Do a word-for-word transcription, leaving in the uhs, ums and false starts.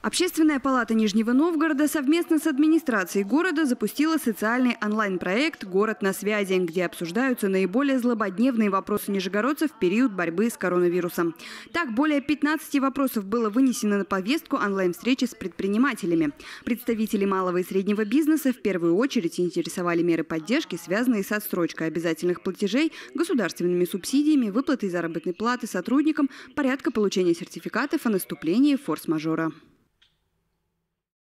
Общественная палата Нижнего Новгорода совместно с администрацией города запустила социальный онлайн-проект «Город на связи», где обсуждаются наиболее злободневные вопросы нижегородцев в период борьбы с коронавирусом. Так, более пятнадцати вопросов было вынесено на повестку онлайн-встречи с предпринимателями. Представители малого и среднего бизнеса в первую очередь интересовали меры поддержки, связанные с отсрочкой обязательных платежей, государственными субсидиями, выплатой заработной платы сотрудникам, порядка получения сертификатов о наступлении форс-мажора.